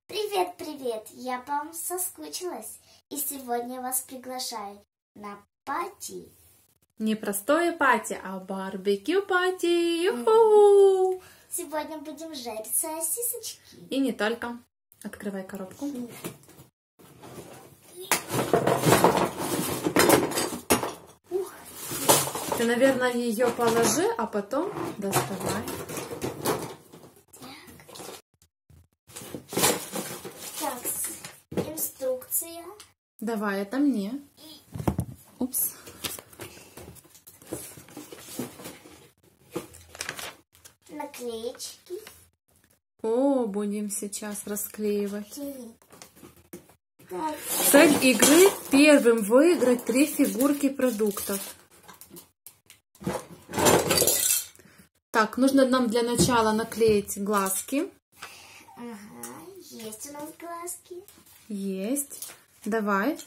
Привет, привет! Я по вам соскучилась. И сегодня вас приглашаю на пати. Не простое пати, а барбекю пати. Ю-ху! Сегодня будем жарить сосисочки. И не только. Открывай коробку. Ты, наверное, ее положи, а потом доставай. Так, инструкция. Давай, это мне. Упс. Наклеечки. О, будем сейчас расклеивать. Так. Цель игры — первым выиграть 3 фигурки продуктов. Так, нужно нам для начала наклеить глазки. Ага, есть у нас глазки. Есть. Давай.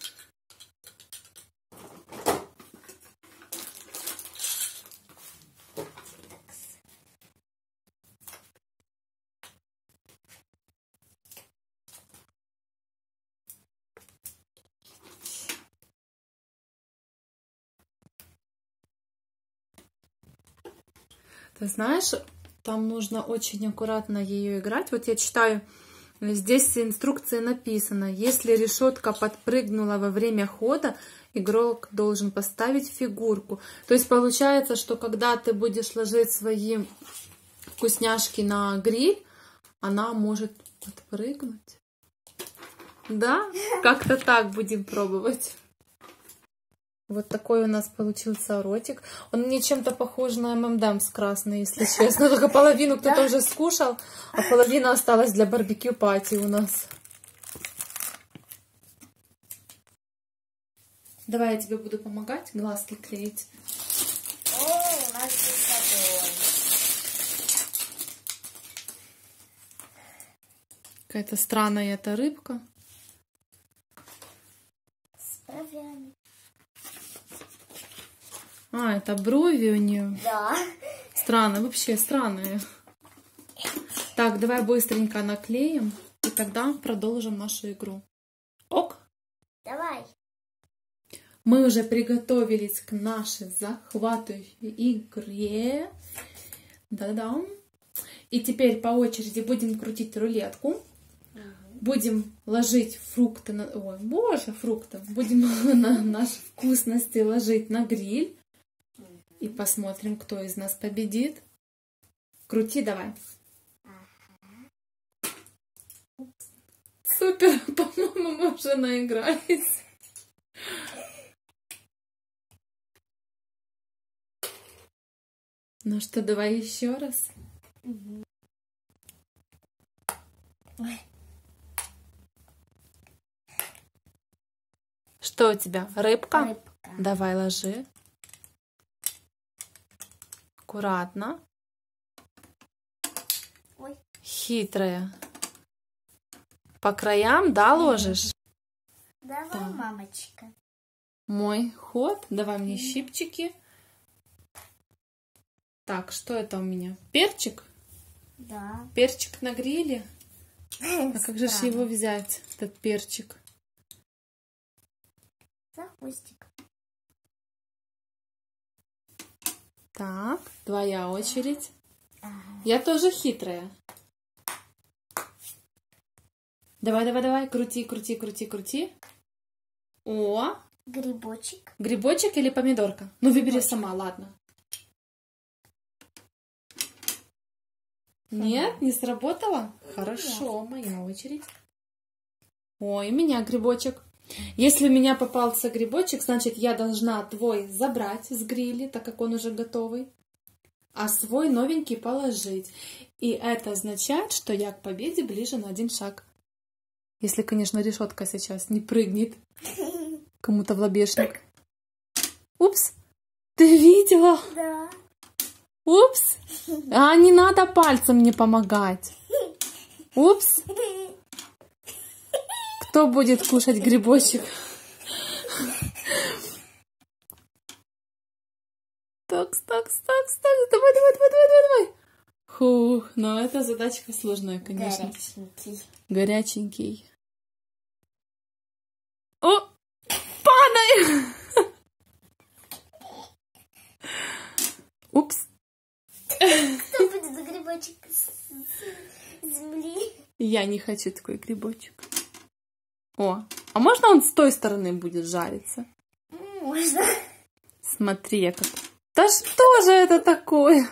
Ты знаешь, там нужно очень аккуратно ее играть. Вот я читаю, здесь в инструкции написано: если решетка подпрыгнула во время хода, игрок должен поставить фигурку. То есть получается, что когда ты будешь ложить свои вкусняшки на гриль, она может подпрыгнуть. Да? Как-то так будем пробовать. Вот такой у нас получился ротик. Он мне чем-то похож на ММДМС красный, если честно. Только половину кто-то уже скушал, а половина осталась для барбекю пати у нас. Давай я тебе буду помогать глазки клеить. О, у нас здесь огонь. Какая-то странная эта рыбка. С бровями. А, это брови у нее. Да. Странно, вообще странные. Так, давай быстренько наклеим, и тогда продолжим нашу игру. Ок? Давай. Мы уже приготовились к нашей захватывающей игре. Да-да. И теперь по очереди будем крутить рулетку. Будем ложить фрукты на... Ой, боже, фрукты. Будем наши вкусности ложить на гриль. И посмотрим, кто из нас победит. Крути давай. Супер, по-моему, мы уже наигрались. Ну что, давай еще раз. Что у тебя? Рыбка? Рыбка. Давай ложи. Аккуратно. Ой. Хитрая. По краям, да, ложишь? Давай, Да. мамочка. Мой ход. Давай мне щипчики. Так, что это у меня? Перчик? Да. Перчик на гриле? А как же ж его взять, этот перчик? За хвостик. Так, твоя очередь. Ага. Я тоже хитрая. Давай, давай, давай, крути, крути, крути, крути. О, Грибочек. грибочек или помидорка? Ну, выбери сама, ладно. Нет, не сработало? Хорошо, моя очередь. Ой, у меня грибочек. Если у меня попался грибочек, значит, я должна твой забрать с гриля, так как он уже готовый, а свой новенький положить. И это означает, что я к победе ближе на 1 шаг. Если, конечно, решетка сейчас не прыгнет кому-то в лобешник. Упс! Ты видела? Да. Упс! А не надо пальцем мне помогать. Упс! Кто будет кушать грибочек? Так, давай. Фух, но это задачка сложная, конечно. Горяченький. Горяченький. О! Падай! Упс. Кто будет грибочек с земли? Я не хочу такой грибочек. О, а можно он с той стороны будет жариться? Можно. Смотри, как... Да что же это такое?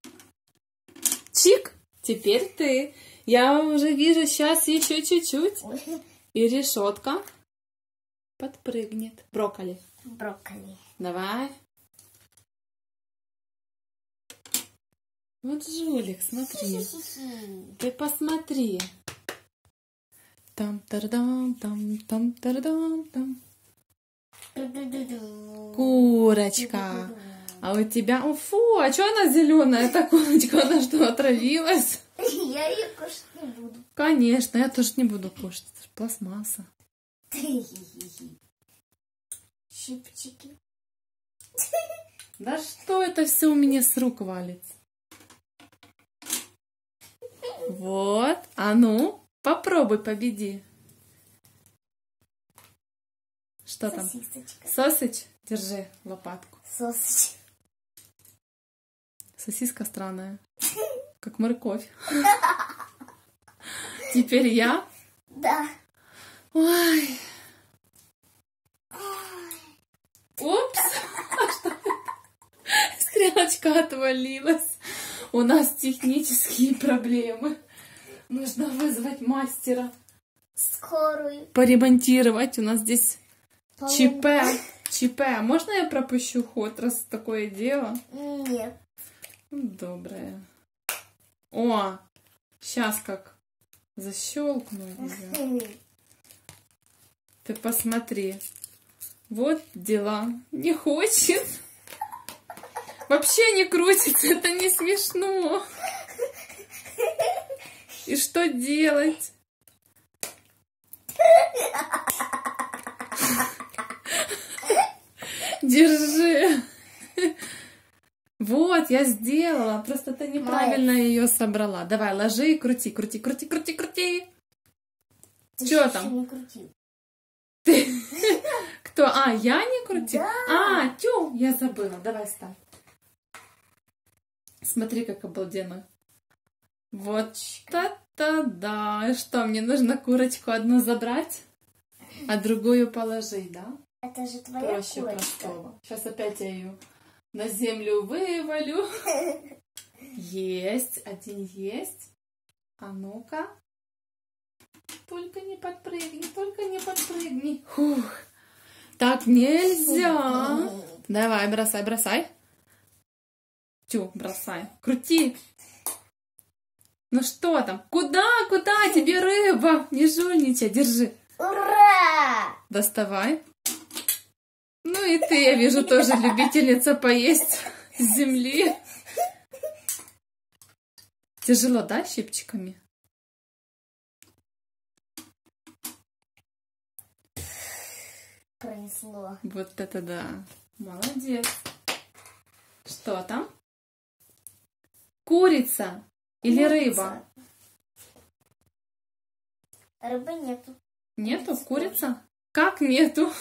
Чик, теперь ты. Я уже вижу, сейчас еще чуть-чуть. И решетка подпрыгнет. Брокколи. Брокколи. Давай. Вот жулик, смотри. Ты посмотри. Там-тардам, там-тардам, там. Курочка. А у тебя... О, фу, а что она зеленая, эта курочка? Она что, отравилась? Я ее кушать не буду. Конечно, я тоже не буду кушать. Это же пластмасса. Щипчики. Да что это все у меня с рук валится? Вот. А ну, попробуй, победи. Что там? Сосисочка. Сосич? Держи лопатку. Сосочка. Сосиска странная. Как морковь. Теперь я? Да. Ой. Упс. Стрелочка отвалилась. У нас технические проблемы. Нужно вызвать мастера. Скорую. Поремонтировать. У нас здесь ЧП. Поломка. ЧП. А можно я пропущу ход, раз такое дело? Нет. Доброе. О, сейчас как защелкну ее. Ты посмотри. Вот дела. Не хочет. Вообще не крутится. Это не смешно. И что делать? Держи. Вот, я сделала. Просто ты неправильно ее собрала. Давай, ложи и крути, крути, крути, крути, крути. Ты Чё ещё там? не крутил. Кто? А, я не крутила? Да. А, тю, я забыла. Давай ставь. Смотри, как обалденно. Вот это да. Что, мне нужно курочку одну забрать, а другую положить, да? Это же твоя Проще курочка. простого. Сейчас опять я ее на землю вывалю. Есть, один есть. А ну-ка. Только не подпрыгни, только не подпрыгни. Фух. Так нельзя. Давай, бросай, бросай. Тю, бросай. Крути. Ну что там? Куда, куда тебе рыба? Не жульничай, держи. Ура! Доставай. Ну и ты, я вижу, тоже любительница поесть с земли. Тяжело, да, щипчиками? Пронесло. Вот это да. Молодец. Что там? Курица или рыба? Рыбы нету. Нету? Курица? Как нету?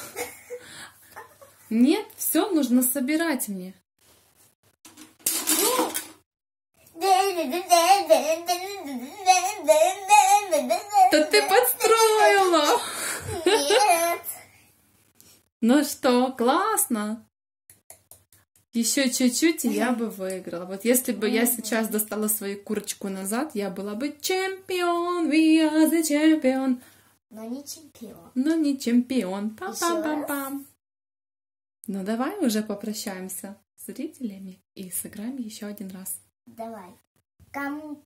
Нет, все нужно собирать мне. Да ты подстроила! Нет. Ну что, классно! Еще чуть-чуть, и я бы выиграла. Вот если бы я сейчас достала свою курочку назад, я была бы чемпион, we are the champion. Но не чемпион. Но не чемпион. Еще раз. Пам-пам-пам-пам. Ну давай уже попрощаемся с зрителями и сыграем еще один раз. Давай. Кому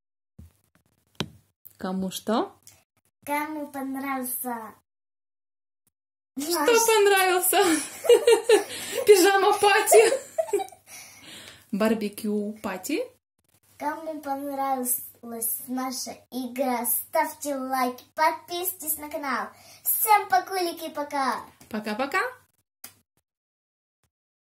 Что? Кому понравился? Что понравился? Пижама пати. Барбекю пати. Кому понравилась наша игра, ставьте лайки, подписывайтесь на канал. Всем покулики, пока! Пока-пока.